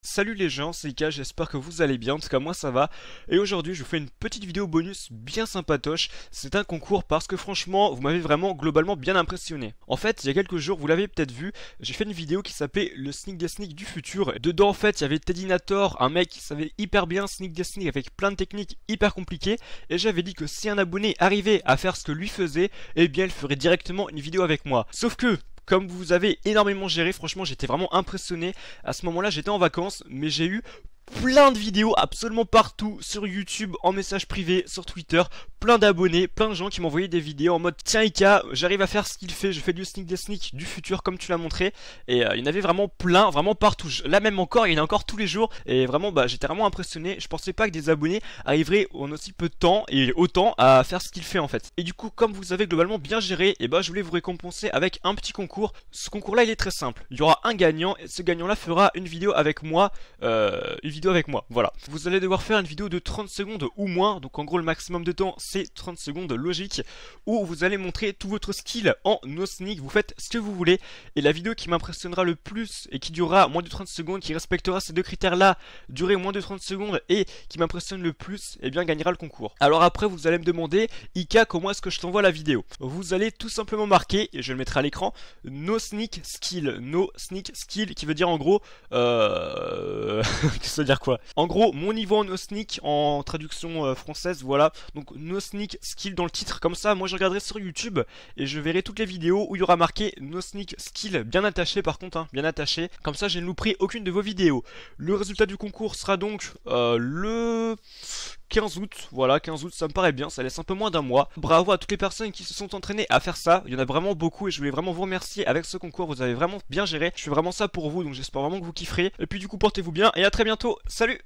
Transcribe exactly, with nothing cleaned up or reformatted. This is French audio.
Salut les gens, c'est Ika, j'espère que vous allez bien, en tout cas moi ça va. Et aujourd'hui je vous fais une petite vidéo bonus bien sympatoche. C'est un concours parce que franchement vous m'avez vraiment globalement bien impressionné. En fait il y a quelques jours, vous l'avez peut-être vu, j'ai fait une vidéo qui s'appelait le Sneak des Sneaks du futur. Dedans en fait il y avait Teddinator, un mec qui savait hyper bien Sneak des Sneaks avec plein de techniques hyper compliquées. Et j'avais dit que si un abonné arrivait à faire ce que lui faisait, eh bien il ferait directement une vidéo avec moi. Sauf que comme vous avez énormément géré, franchement j'étais vraiment impressionné. À ce moment là j'étais en vacances, mais j'ai eu plein de vidéos absolument partout sur YouTube, en message privé, sur Twitter, plein d'abonnés, plein de gens qui m'envoyaient des vidéos en mode tiens Ika, j'arrive à faire ce qu'il fait, je fais du sneak des sneaks du futur comme tu l'as montré. Et euh, il y en avait vraiment plein, vraiment partout. Là même encore, il y en a encore tous les jours. Et vraiment bah j'étais vraiment impressionné. Je pensais pas que des abonnés arriveraient en aussi peu de temps et autant à faire ce qu'il fait en fait. Et du coup comme vous avez globalement bien géré, et bah je voulais vous récompenser avec un petit concours. Ce concours là il est très simple. Il y aura un gagnant et ce gagnant là fera une vidéo avec moi. Euh, une vidéo avec moi, voilà. Vous allez devoir faire une vidéo de trente secondes ou moins, donc en gros le maximum de temps c'est trente secondes logique, où vous allez montrer tout votre skill en no sneak, vous faites ce que vous voulez, et la vidéo qui m'impressionnera le plus et qui durera moins de trente secondes, qui respectera ces deux critères là, durer moins de trente secondes et qui m'impressionne le plus, et bien gagnera le concours. Alors après vous allez me demander, Ika, comment est-ce que je t'envoie la vidéo? Vous allez tout simplement marquer, et je le mettrai à l'écran, no sneak skill, no sneak skill, qui veut dire en gros, euh... ça veut dire quoi? En gros, mon niveau en no sneak en traduction euh, française, voilà. Donc no sneak skill dans le titre, comme ça, moi je regarderai sur YouTube et je verrai toutes les vidéos où il y aura marqué no sneak skill, bien attaché par contre, hein, bien attaché. Comme ça, je ne louperai aucune de vos vidéos. Le résultat du concours sera donc euh, le quinze août, voilà, quinze août, ça me paraît bien, ça laisse un peu moins d'un mois. Bravo à toutes les personnes qui se sont entraînées à faire ça, il y en a vraiment beaucoup et je voulais vraiment vous remercier avec ce concours, vous avez vraiment bien géré. Je fais vraiment ça pour vous, donc j'espère vraiment que vous kifferez. Et puis du coup, portez-vous bien et à très bientôt, salut!